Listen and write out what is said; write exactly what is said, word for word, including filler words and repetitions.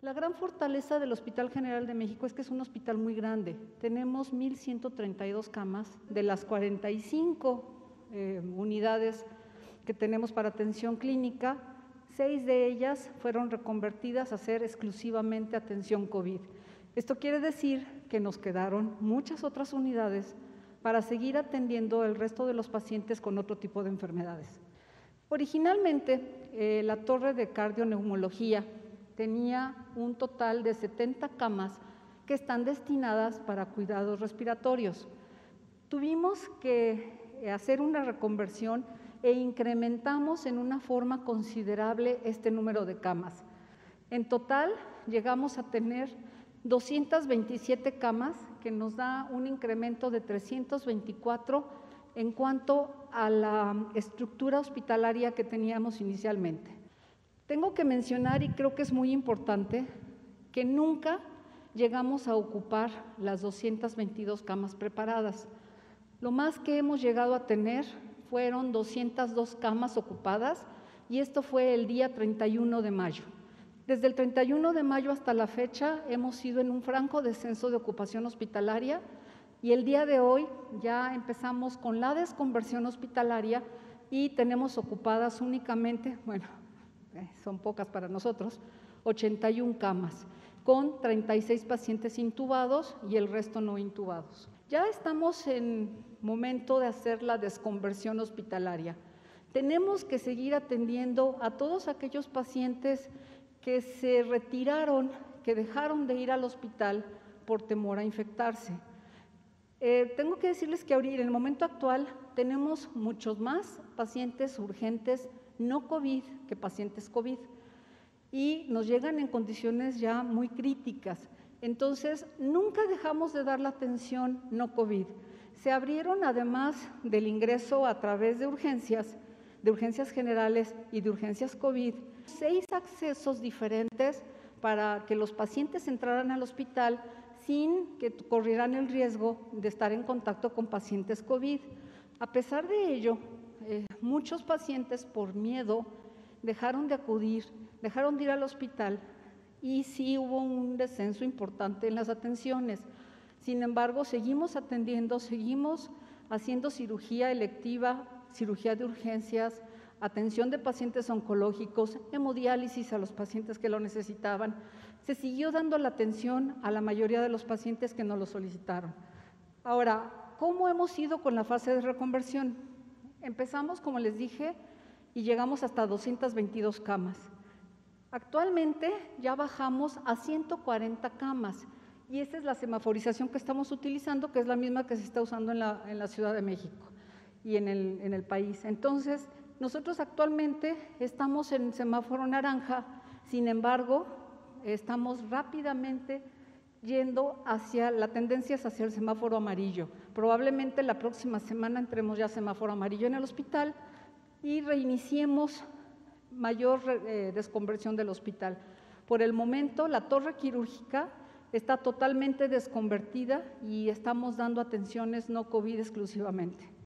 La gran fortaleza del Hospital General de México es que es un hospital muy grande. Tenemos mil ciento treinta y dos camas, de las cuarenta y cinco eh, unidades que tenemos para atención clínica, seis de ellas fueron reconvertidas a ser exclusivamente atención COVID. Esto quiere decir que nos quedaron muchas otras unidades para seguir atendiendo el resto de los pacientes con otro tipo de enfermedades. Originalmente, eh, la torre de cardioneumología tenía un total de setenta camas que están destinadas para cuidados respiratorios. Tuvimos que hacer una reconversión e incrementamos en una forma considerable este número de camas. En total, llegamos a tener doscientas veintisiete camas, que nos da un incremento de trescientos veinticuatro en cuanto a la estructura hospitalaria que teníamos inicialmente. Tengo que mencionar, y creo que es muy importante, que nunca llegamos a ocupar las doscientas veintidós camas preparadas. Lo más que hemos llegado a tener fueron doscientas dos camas ocupadas, y esto fue el día treinta y uno de mayo. Desde el treinta y uno de mayo hasta la fecha hemos ido en un franco descenso de ocupación hospitalaria, y el día de hoy ya empezamos con la desconversión hospitalaria y tenemos ocupadas únicamente, bueno, son pocas para nosotros, ochenta y una camas, con treinta y seis pacientes intubados y el resto no intubados. Ya estamos en momento de hacer la desconversión hospitalaria. Tenemos que seguir atendiendo a todos aquellos pacientes que se retiraron, que dejaron de ir al hospital por temor a infectarse. Eh, tengo que decirles que ahorita, en el momento actual, tenemos muchos más pacientes urgentes no COVID que pacientes COVID, y nos llegan en condiciones ya muy críticas. Entonces, nunca dejamos de dar la atención no COVID. Se abrieron, además del ingreso a través de urgencias, de urgencias generales y de urgencias COVID, seis accesos diferentes para que los pacientes entraran al hospital sin que corrieran el riesgo de estar en contacto con pacientes COVID. A pesar de ello, eh, muchos pacientes por miedo dejaron de acudir, dejaron de ir al hospital, y sí hubo un descenso importante en las atenciones. Sin embargo, seguimos atendiendo, seguimos haciendo cirugía electiva, cirugía de urgencias, atención de pacientes oncológicos, hemodiálisis a los pacientes que lo necesitaban. Se siguió dando la atención a la mayoría de los pacientes que nos lo solicitaron. Ahora, ¿cómo hemos ido con la fase de reconversión? Empezamos, como les dije, y llegamos hasta doscientas veintidós camas. Actualmente ya bajamos a ciento cuarenta camas, y esa es la semaforización que estamos utilizando, que es la misma que se está usando en la, en la Ciudad de México y en el, en el país. Entonces, nosotros actualmente estamos en semáforo naranja, sin embargo, estamos rápidamente yendo hacia, la tendencia es hacia el semáforo amarillo. Probablemente la próxima semana entremos ya a semáforo amarillo en el hospital y reiniciemos mayor eh, desconversión del hospital. Por el momento, la torre quirúrgica está totalmente desconvertida y estamos dando atenciones no COVID exclusivamente.